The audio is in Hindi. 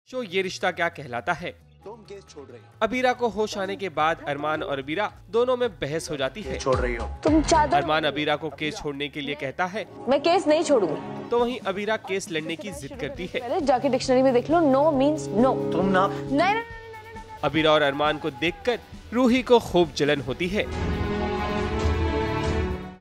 शो ये रिश्ता क्या कहलाता है। तुम केस छोड़ रही हो। अबीरा को होश आने के बाद अरमान और अबीरा दोनों में बहस हो जाती है। छोड़ रही हो तुम चादर। अरमान अबीरा को केस छोड़ने के लिए कहता है, मैं केस नहीं छोड़ूंगी। तो वहीं अबीरा केस लड़ने की जिद करती है। पहले जाके डिक्शनरी में देख लो, नो मींस नो। तुम ना। नहीं। अबीरा और अरमान को देखकर रूही को खूब जलन होती है।